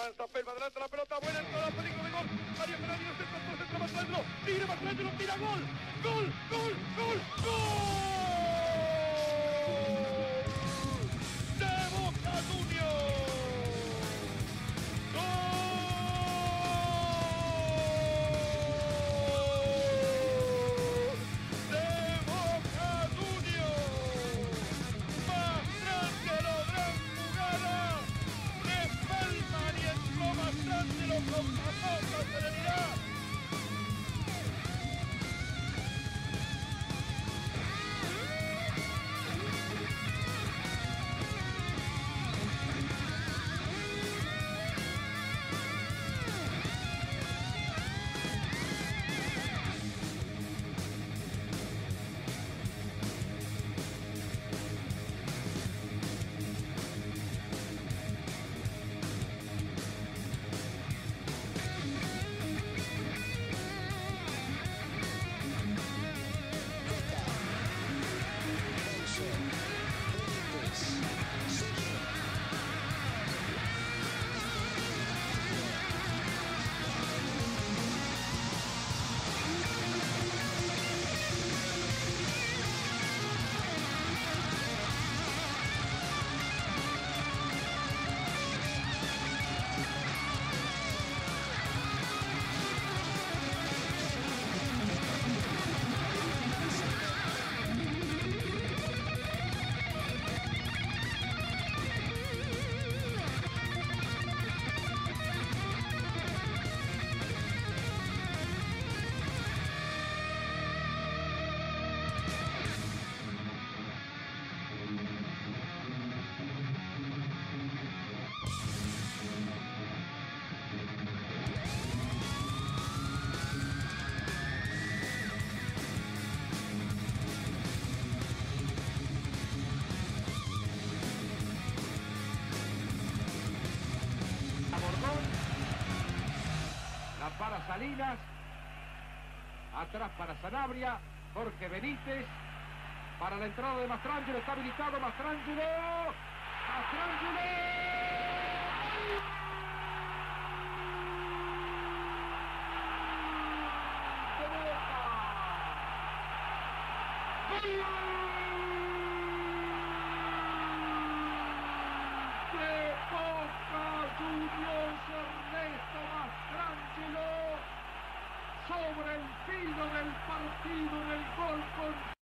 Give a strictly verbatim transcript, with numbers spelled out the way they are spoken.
Avanza Pelma, adelanta la pelota, buena entrada, peligro de gol. María Fernández, centro, por centro, Mastrangelo. Tira Mastrangelo, tira, gol. Gol, gol, gol, gol. De Boca Juniors. Gol de Boca Juniors. Mastrangelo, gran jugada. Pelman y entró Mastrangelo con pasada serenidad. La para Salinas, atrás para Sanabria, Jorge Benítez, para la entrada de Mastrangelo, está habilitado Mastrangelo, Mastrangelo. ¡De Boca! ¡Gol! ¡De Boca Juniors! Ernesto Mastrangelo sobre el filo del partido en el gol con